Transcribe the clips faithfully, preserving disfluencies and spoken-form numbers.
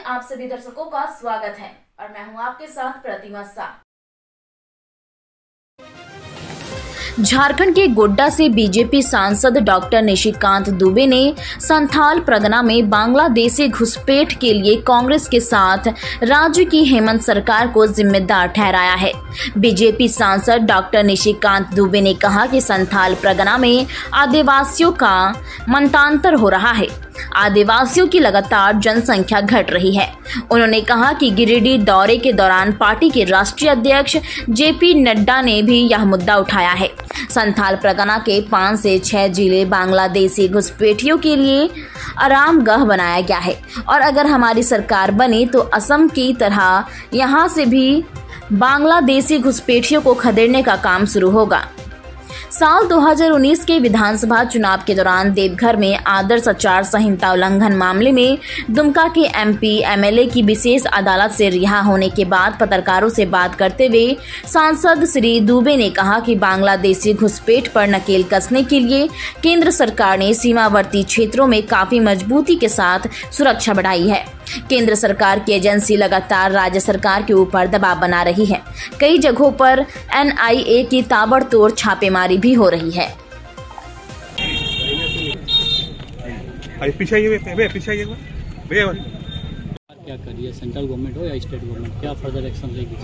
में आप सभी दर्शकों का स्वागत है और मैं हूं आपके साथ प्रतिमा शाह। झारखंड के गोड्डा से बीजेपी सांसद डॉक्टर निशिकांत दुबे ने संथाल परगना में बांग्लादेशी घुसपैठ के लिए कांग्रेस के साथ राज्य की हेमंत सरकार को जिम्मेदार ठहराया है। बीजेपी सांसद डॉक्टर निशिकांत दुबे ने कहा कि संथाल परगना में आदिवासियों का मतांतर हो रहा है। आदिवासियों की लगातार जनसंख्या घट रही है। उन्होंने कहा कि गिरिडीह दौरे के दौरान पार्टी के राष्ट्रीय अध्यक्ष जेपी नड्डा ने भी यह मुद्दा उठाया है। संथाल परगना के पाँच से छह जिले बांग्लादेशी घुसपैठियों के लिए आरामगाह बनाया गया है और अगर हमारी सरकार बनी तो असम की तरह यहां से भी बांग्लादेशी घुसपैठियों को खदेड़ने का काम शुरू होगा। साल दो हज़ार उन्नीस के विधानसभा चुनाव के दौरान देवघर में आदर्श आचार संहिता उल्लंघन मामले में दुमका के एमपी एमएलए की विशेष अदालत से रिहा होने के बाद पत्रकारों से बात करते हुए सांसद श्री दुबे ने कहा कि बांग्लादेशी घुसपैठ पर नकेल कसने के लिए केंद्र सरकार ने सीमावर्ती क्षेत्रों में काफी मजबूती के साथ सुरक्षा बढ़ाई है। केंद्र सरकार की एजेंसी लगातार राज्य सरकार के ऊपर दबाव बना रही है। कई जगहों पर एनआईए की ताबड़तोड़ छापेमारी भी हो रही है। क्या करिए, सेंट्रल गवर्नमेंट हो या स्टेट गवर्नमेंट, क्या फर्दर एक्शन लेगी?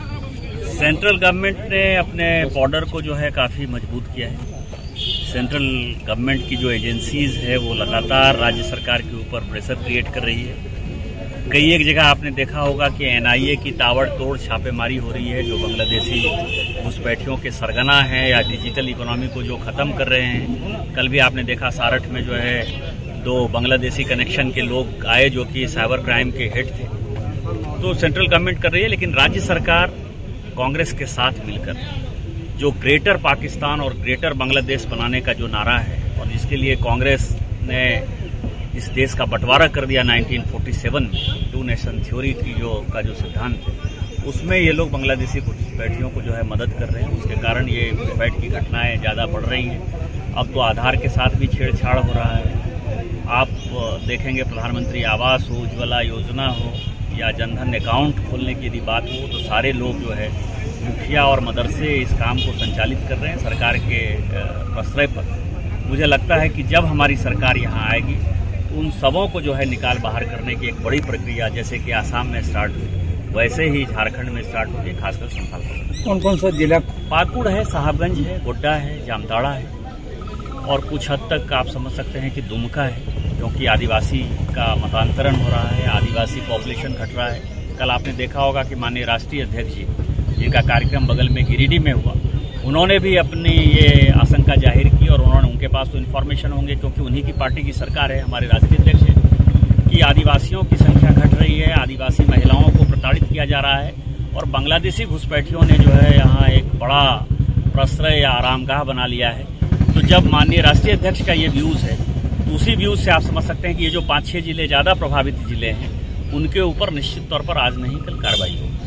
सेंट्रल गवर्नमेंट ने अपने बॉर्डर को जो है काफ़ी मजबूत किया है। सेंट्रल गवर्नमेंट की जो एजेंसीज है वो लगातार राज्य सरकार के ऊपर प्रेशर क्रिएट कर रही है। कई एक जगह आपने देखा होगा कि एनआईए की ताबड़तोड़ छापेमारी हो रही है, जो बांग्लादेशी घुसपैठियों के सरगना हैं या डिजिटल इकोनॉमी को जो ख़त्म कर रहे हैं। कल भी आपने देखा सारठ में जो है दो बांग्लादेशी कनेक्शन के लोग आए जो कि साइबर क्राइम के हेड थे। तो सेंट्रल गवर्नमेंट कर रही है, लेकिन राज्य सरकार कांग्रेस के साथ मिलकर जो ग्रेटर पाकिस्तान और ग्रेटर बांग्लादेश बनाने का जो नारा है और जिसके लिए कांग्रेस ने इस देश का बंटवारा कर दिया नाइनटीन फोर्टी सेवन में, टू नेशन थ्योरी की जो का जो सिद्धांत है, उसमें ये लोग बांग्लादेशी घुसपैठियों को जो है मदद कर रहे हैं। उसके कारण ये घुसपैठ की घटनाएं ज़्यादा बढ़ रही हैं। अब तो आधार के साथ भी छेड़छाड़ हो रहा है। आप देखेंगे प्रधानमंत्री आवास हो, उज्ज्वला योजना हो या जनधन अकाउंट खोलने की यदि बात हो तो सारे लोग जो है मुखिया और मदरसे इस काम को संचालित कर रहे हैं सरकार के प्रश्रय पर। मुझे लगता है कि जब हमारी सरकार यहाँ आएगी उन सबों को जो है निकाल बाहर करने की एक बड़ी प्रक्रिया जैसे कि आसाम में स्टार्ट हुई वैसे ही झारखंड में स्टार्ट होगी, खासकर संथाल परगना। कौन कौन सा जिला? पाकुड़ है, साहबगंज है, गोड्डा है, जामताड़ा है और कुछ हद तक आप समझ सकते हैं कि दुमका है, क्योंकि आदिवासी का मतांतरण हो रहा है, आदिवासी पॉपुलेशन घट रहा है। कल आपने देखा होगा कि माननीय राष्ट्रीय अध्यक्ष जी जिनका कार्यक्रम बगल में गिरिडीह में हुआ, उन्होंने भी अपनी ये आशंका जाहिर की और उन्होंने उनके पास तो इन्फॉर्मेशन होंगे क्योंकि उन्हीं की पार्टी की सरकार है, हमारे राष्ट्रीय अध्यक्ष है, कि आदिवासियों की संख्या घट रही है, आदिवासी महिलाओं को प्रताड़ित किया जा रहा है और बांग्लादेशी घुसपैठियों ने जो है यहाँ एक बड़ा प्रश्रय या आरामगाह बना लिया है। तो जब माननीय राष्ट्रीय अध्यक्ष का ये व्यूज़ है तो उसी व्यूज़ से आप समझ सकते हैं कि ये जो पाँच छः जिले ज़्यादा प्रभावित जिले हैं उनके ऊपर निश्चित तौर पर आज नहीं कल कार्रवाई होगी।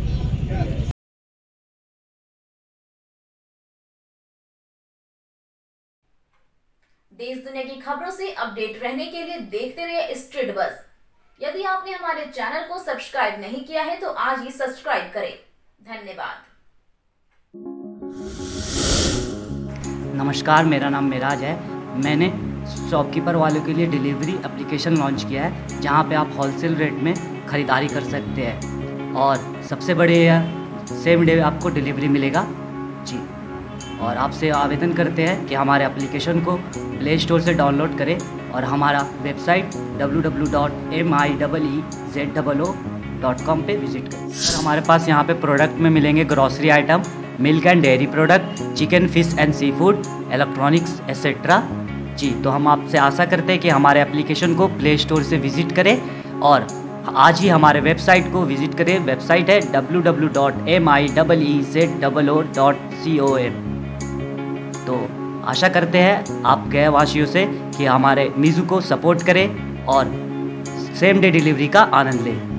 देश दुनिया की खबरों से अपडेट रहने के लिए देखते रहिए स्ट्रीट बस। यदि आपने हमारे चैनल को सब्सक्राइब नहीं किया है तो आज ही सब्सक्राइब करें। धन्यवाद। नमस्कार, मेरा नाम मेराज है। मैंने शॉपकीपर वालों के लिए डिलीवरी एप्लीकेशन लॉन्च किया है जहां पे आप होलसेल रेट में ख़रीदारी कर सकते हैं और सबसे बड़े सेम डे आपको डिलीवरी मिलेगा जी। और आपसे आवेदन करते हैं कि हमारे एप्लीकेशन को प्ले स्टोर से डाउनलोड करें और हमारा website W W W dot M I double E Z double O dot com पर विज़िट करें। और हमारे पास यहाँ पे प्रोडक्ट में मिलेंगे grocery item, milk and dairy product, chicken, fish and sea food, electronics etcetera जी। तो हम आपसे आशा करते हैं कि हमारे एप्लीकेशन को प्ले स्टोर से विज़िट करें और आज ही हमारे वेबसाइट को विज़िट करें। वेबसाइट है W W W dot M I double E Z double O dot C O M. तो आशा करते हैं आप गए वासियों से कि हमारे मीज़ू को सपोर्ट करें और सेम डे डिलीवरी का आनंद लें।